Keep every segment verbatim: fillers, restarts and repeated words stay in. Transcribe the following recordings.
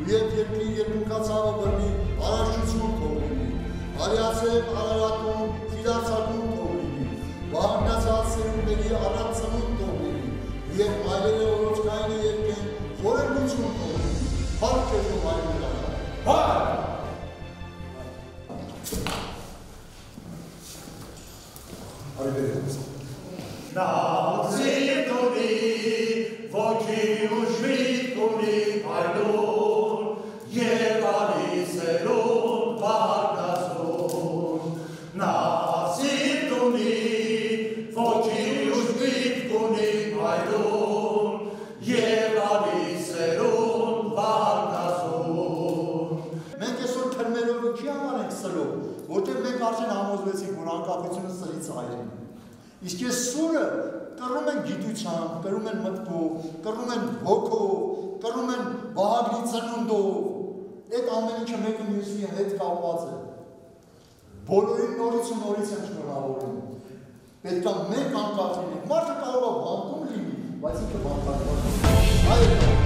Uyet երկրի երկնքացավը բռնի, առաջություն թող լինի, արիացեք արարատուն, սիրացակուն թող լինի, վահանացած սերունդերի առած ծնունդ թող լինի, և այլերը օրոչկայինը երկեն, խորելություն թող լինի, հարկ կեզում այլներ առա։ Հարկ! Արի բերեց։ Նազիր տունի, ոգի ուժվիտ կունի այլուն, և արիսերուն բարգազուն։ Նազիր տունի, ոգի ուժվիտ կունի այլուն, և արիսերուն բարգազուն։ Մենք այսօր քրմերով ինչի համար ենք սրում, որտեղ մենք արդեն համոզվեցինք, որ անկախությունը սրից այրին։ Իսկ ես սուրը կռում են գիտությամբ, կռում են մտքով, կռում են հոգով, կռում են վահագնի ծնունդով, այդ ամեն ինչը մեկը մյուսի հետ կապված է։ Բոլորին նորից ու նորից են շնորհավորում։ Պետք է մենք անկախ լինենք, մարդը կարող է բանտում լինի, բայց ինքը բանտարկված է։ Այո,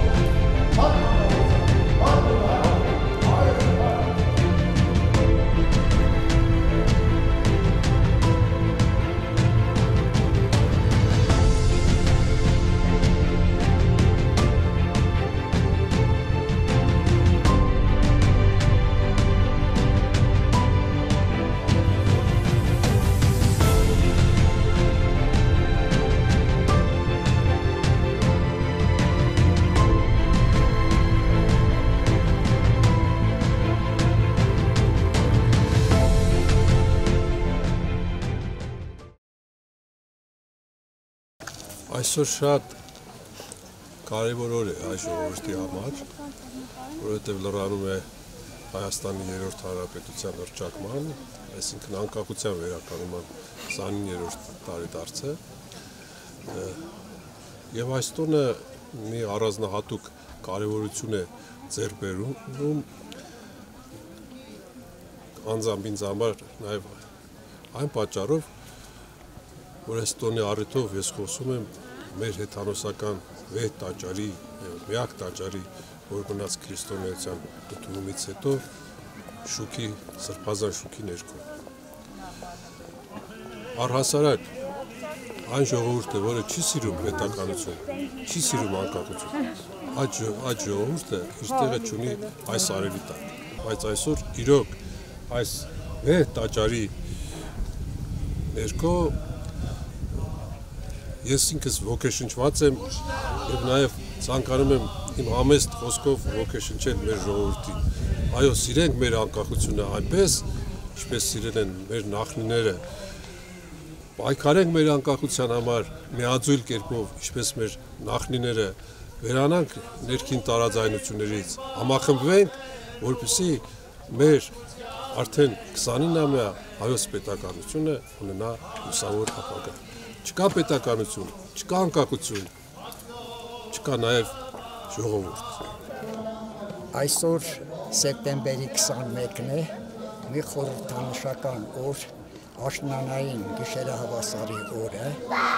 Այսօր շատ կարևոր օր է այս ժողովրդի համար, որովհետև լրանում է Հայաստանի երրորդ հանրապետության հռչակման, այսինքն անկախության վերականգնման քսաներորդ տարեդարձ է, եւ այս տոնը մի առանձնահատուկ կարևորություն է ձեռք բերում անձամբ ինձ համար նաեւ այն պատճառով, որ այս տոնի առիթով ես խոսում եմ մեր հեթանոսական վեց տաճարի, միակ տաճարի, որ մնաց քրիստոնեության ընդունումից հետո շուքի, սրբազան շուքի ներքո։ Առհասարակ այն ժողովուրդը, որը չի սիրում պետականություն, չի սիրում անկախություն, այդ ժողովուրդը իր տեղը չունի այս արևի տակ, բայց այսօր իրոք այս վեց տաճարի ներքո ես ինքս ոգեշնչված եմ եւ նաեւ ցանկանում եմ իմ համեստ խոսքով ոգեշնչել մեր ժողովրդին։ Այո, սիրենք մեր անկախությունը այնպես, ինչպես սիրել են մեր նախնիները։ Պայքարենք մեր անկախության համար միաձույլ կերպով, ինչպես մեր նախնիները, վերանանք ներքին տարաձայնություններից, համախմբվենք, որպեսզի մեր արդեն քսանինամյա հայոց պետականությունը ունենա լուսավոր ապագա։ Չկա պետականություն, չկա անկախություն, չկա նաև ժողովուրդ։ Այսօր սեպտեմբերի քսանմեկն է, մի խորհրդանշական օր, աշնանային գիշերահավասարի օրը,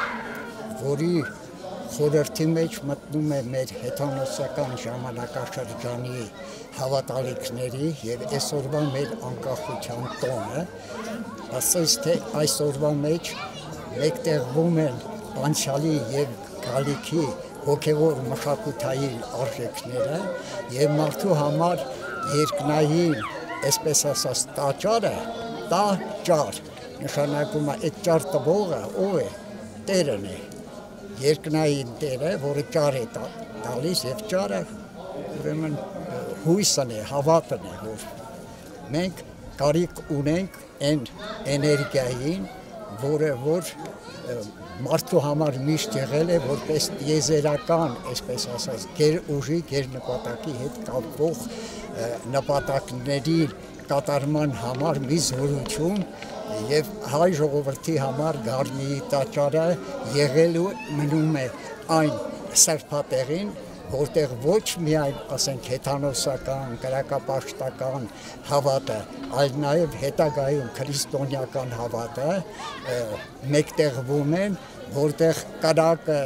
որի խորհրդի մեջ մտնում է մեր հեթանոսական ժամանակաշրջանի հավատալիքների եւ այսօրվա մեր անկախության տոնը, ասես թե այսօրվա մեջ մեկտեղվում են անցյալի եւ գալիքի հոգեվոր մշակութային արժեքները եւ մարդու համար երկնային, այսպես ասած, տաճարը, տաճար, նշանակում է այդ ճար տվողը ով է, Տերն է, երկնային Տերը, որը ճար է տալիս եւ ճարը ուրեմն հույսն է, հավատն է, որ մենք կարիք ունենք այն էներգիային, որը որ մարդու համար միշտ եղել է որպես տիեզերական, այսպես ասած, գեր ուժի, գեր նպատակի հետ կապվող նպատակների կատարման համար մի զորություն եւ հայ ժողովրդի համար Գառնիի տաճարը եղելու մնում է այն սրբատեղին, որտեղ ոչ միայն, ասենք, հեթանոսական, կրակապաշտական հավատը, այլ նաև հետագայում քրիստոնեական հավատը մեկտեղվում են, որտեղ կրակը,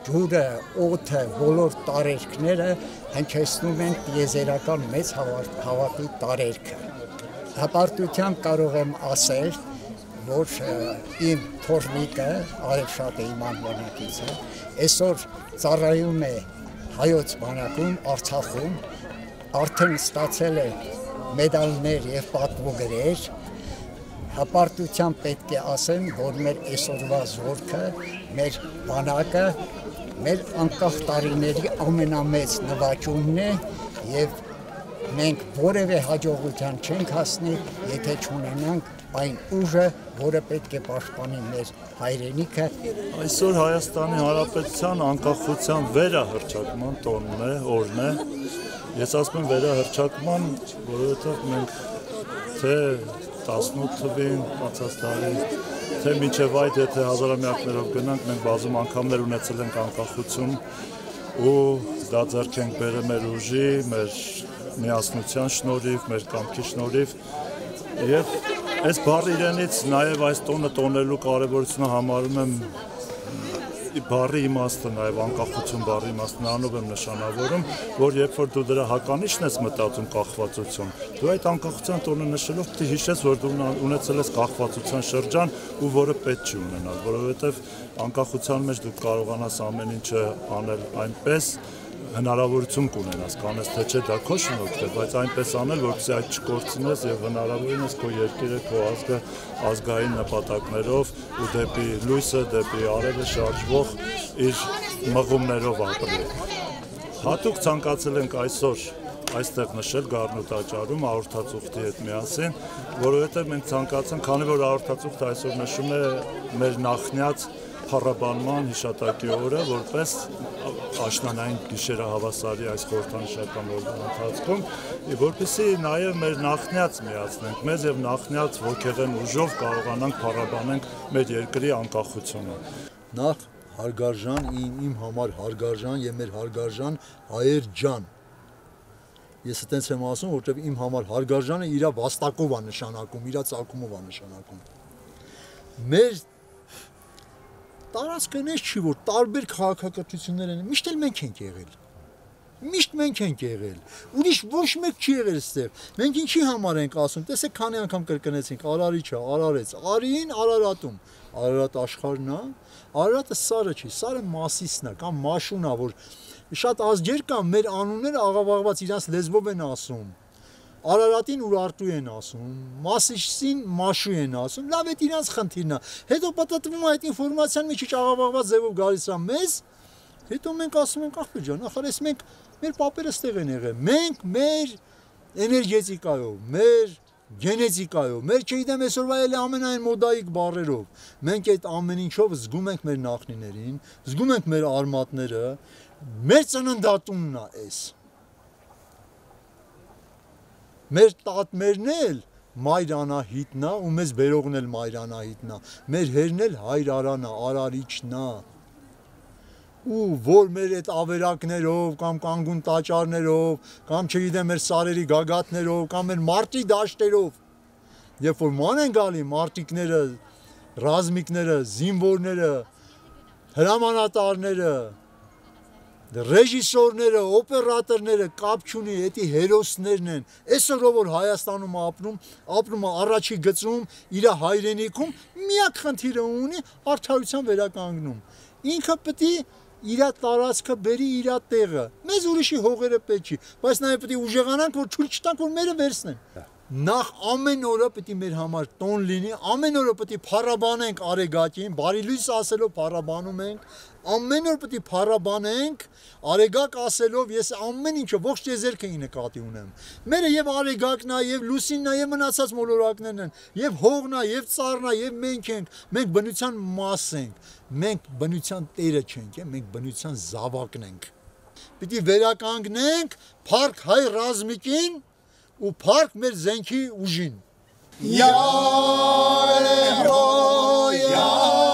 ջուրը, օդը, բոլոր տարերքները հնչեցնում են տիեզերական մեծ հավատի տարերքը։ Հպարտությամբ կարող եմ ասել, որ իմ թորնիկը, Արևշատ է իմ անվանակիցը, այսօր ծառայում է հայոց բանակում, Արցախում, արդեն ստացել է մեդալներ և պատվոգրեր, հպարտությամբ պետք է ասեմ, որ մեր այսօրվա զորքը, մեր բանակը, մեր անկախ տարիների ամենամեծ նվաճումն է և մենք որևէ հաջողության չենք հասնի, եթե չունենանք այն ուժը, որը պետք է պաշտպանի մեր հայրենիքը։ Այսօր Հայաստանի Հանրապետության անկախության վերահռչակման տոնն է, օրն է։ Ես ասում եմ վերահռչակման, որովհետև մենք թե տասնութ թվին, անցած տարի, թե մինչև այդ, եթե հազարամյակներով գնանք, մենք բազում անգամներ ունեցել ենք անկախություն ու դա ձեռք ենք բերել մեր ուժի, մեր միասնության շնորհիվ, մեր կամքի շնորհիվ եւ այս բառը իրենից նաեւ այս տոնը տոնելու կարեւորությունը համարում եմ բառի իմաստը, նաև անկախություն բառի իմաստը նրանով եմ նշանավորում, որ երբ որ դու դրա հականիշն ես մտածում կախվածություն, դու այդ անկախության տոնը նշելով պետք է հիշես, որ դու ունեցել ես կախվածության շրջան ու որը պետք չի ունենալ, որովհետև անկախության մեջ դու կարողանաս ամեն ինչը անել այնպես հնարավորություն կունենաս, կանես թե չէ դա քո շնորհքն է, բայց այնպես անել, որպեսզի այդ չկորցնես եւ հնարավորինս քո երկիրը, քո ազգը ազգային նպատակներով ու դեպի լույսը, դեպի արևը շարժվող իր մղումներով ապրի։ Հատուկ ցանկացել ենք այսօր այստեղ նշել Գառնուտաճարում հաղորդացուղթի հետ միասին, որովհետեւ մենք ցանկացանք, քանի որ հաղորդացուղթը այսօր նշում է մեր նախնյաց փառաբանման հիշատակի օրը, որպես աշնանային գիշերահավասարի այս խորհրդանշական օրվա ընթացքում, որպեսզի նաև մեր նախնյաց միացնենք, մեզ եւ նախնյաց ոգեղեն ուժով կարողանանք փառաբանենք մեր երկրի անկախությունը։ Նախ հարգարժան, իմ, իմ համար հարգարժան եւ մեր հարգարժան հայեր ջան։ Ես այդպես եմ ասում, որովհետեւ իմ համար հարգարժանը իր վաստակով է նշանակում, իր ցակումով է նշանակում։ Մեր տարածքը նես չի, որ տարբեր քաղաքակրթություններ են, միշտ էլ մենք ենք եղել, միշտ մենք ենք եղել, ուրիշ ոչ մեկ չի եղել ստեղ, մենք ինչի համար ենք ասում, տեսեք քանի անգամ կրկնեցինք, Արարիչը, Արարեց, Արիին Արարատում, Արարատ աշխարհն է, Արարատը Սարը չի, Սարը Մասիսն է, կամ Մաշուն է, որ շատ ազգեր կան, մեր անունները աղավաղված իրանց լեզվով են ասում, Արարատին Ուրարտու են ասում, Մասիսին Մաշու են ասում, լավ է իրանց խնդիրն է, հետո պատտվում է այդ ինֆորմացիան մի քիչ աղավաղված ձևով գալիս է մեզ, հետո մենք ասում ենք ախպեր ջան, ախր ես մենք մեր պապերը ստեղ են եղել, մենք մեր էներգետիկայով, մեր գենետիկայով, մեր չգիտեմ այսօրվա էլ ամենայն մոդայիկ բառերով, մենք այդ ամեն ինչով զգում ենք մեր նախնիներին, զգում ենք մեր արմատները, մեր ծննդատունն է այս։ Մեր տատմերն էլ մայրանահիտն է ու մեզ բերողն էլ մայրանահիտն է, մեր հերն էլ հայրարանն է, Արարիչն է։ Ու որ մեր այդ ավերակներով կամ կանգուն տաճարներով կամ չգիտեմ մեր սարերի գագաթներով կամ մեր մարտի դաշտերով երբ որ ման են գալի մարտիկները, ռազմիկները, զինվորները, հրամանատարները, ռեժիսորները, օպերատորները կապ չունի, էդի հերոսներն են, այսօր որ Հայաստանում ապրում, ապրում է առաջի գծում, իր հայրենիքում, միակ խնդիրը ունի արդարության վերականգնում։ Ինքը պետք է իր տարածքը բերի իր տեղը։ Մեզ ուրիշի հողերը պետք չի, բայց նաև պետք է ուժեղանանք, որ թույլ չտանք, որ մերը վերցնեն։ Նախ ամեն օրը պետք է մեր համար տոն լինի, ամեն օրը պետք է փառաբանենք Արեգակին, բարի լույս ասելով փառաբանում ենք, ամեն օր պետք է փառաբանենք, Արեգակ ասելով ես ամեն ինչը ողջ եզերքին նկատի ունեմ։ Մերը եւ Արեգակն է, եւ Լուսինն է, եւ մնացած մոլորակներն են, եւ հողն է, եւ ծառն է, եւ մենք ենք, մենք բնության մաս ենք, մենք բնության տերը չենք, մենք բնության զավակն ենք։ Պետք է վերականգնենք փառք հայ ռազմիկին ու փառք մեր զենքի ուժին։ Յարե հո յա